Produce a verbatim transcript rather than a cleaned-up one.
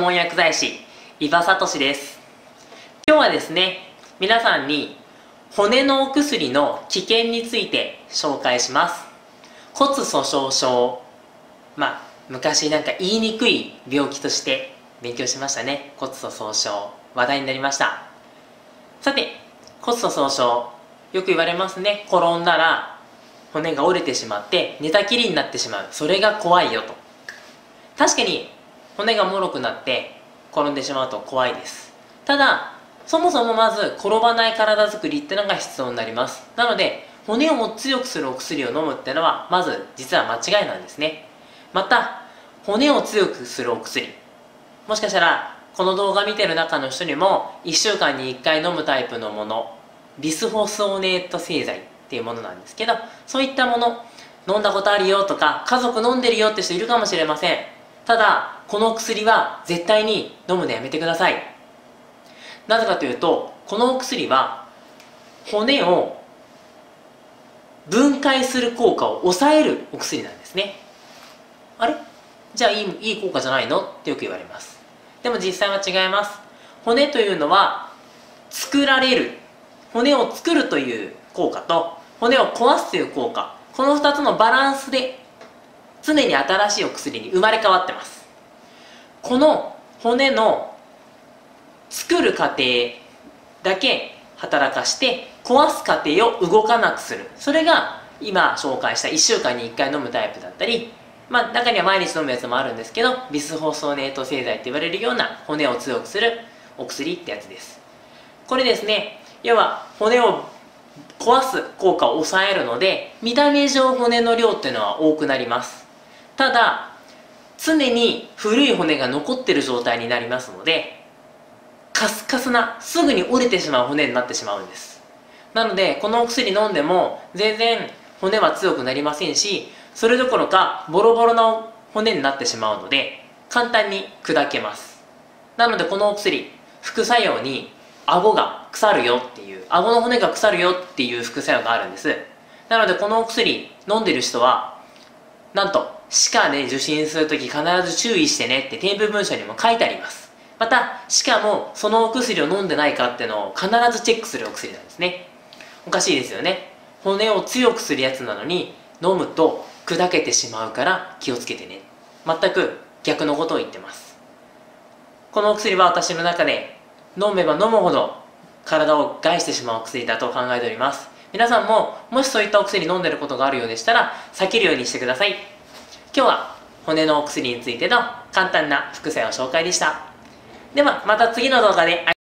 門薬剤師伊庭聡です。今日はですね、皆さんに骨のお薬の危険について紹介します。骨粗鬆症、まあ昔なんか言いにくい病気として勉強しましたね。骨粗鬆症、話題になりました。さて、骨粗鬆症、よく言われますね。転んだら骨が折れてしまって寝たきりになってしまう、それが怖いよと。確かに骨がもろくなって転んでしまうと怖いです。ただそもそもまず転ばない体づくりってのが必要になります。なので骨をも強くするお薬を飲むってのはまず実は間違いなんですね。また骨を強くするお薬、もしかしたらこの動画見てる中の人にもいっしゅうかんにいっかい飲むタイプのもの、ビスフォスオネート製剤っていうものなんですけど、そういったもの飲んだことあるよとか家族飲んでるよって人いるかもしれません。ただこの薬は絶対に飲むのやめてください。なぜかというと、このお薬は骨を分解する効果を抑えるお薬なんですね。あれじゃあいい、いい効果じゃないのってよく言われます。でも実際は違います。骨というのは作られる、骨を作るという効果と骨を壊すという効果、このふたつのバランスで常に新しいお薬に生まれ変わってます。この骨の作る過程だけ働かして壊す過程を動かなくする、それが今紹介したいっしゅうかんにいっかい飲むタイプだったり、まあ中には毎日飲むやつもあるんですけど、ビスフォスオネート製剤って言われるような骨を強くするお薬ってやつです。これですね、要は骨を壊す効果を抑えるので、見た目上骨の量っていうのは多くなります。ただ常に古い骨が残ってる状態になりますので、カスカスなすぐに折れてしまう骨になってしまうんです。なのでこのお薬飲んでも全然骨は強くなりませんし、それどころかボロボロな骨になってしまうので簡単に砕けます。なのでこのお薬、副作用に顎が腐るよっていう、顎の骨が腐るよっていう副作用があるんです。なのでこのお薬飲んでる人はなんと歯科で受診するとき必ず注意してねって添付文書にも書いてあります。また歯科もそのお薬を飲んでないかっていうのを必ずチェックするお薬なんですね。おかしいですよね。骨を強くするやつなのに飲むと砕けてしまうから気をつけてね。全く逆のことを言ってます。このお薬は私の中で飲めば飲むほど体を害してしまうお薬だと考えております。皆さんももしそういったお薬飲んでることがあるようでしたら避けるようにしてください。今日は骨のお薬についての簡単な副作用紹介でした。ではまた次の動画で。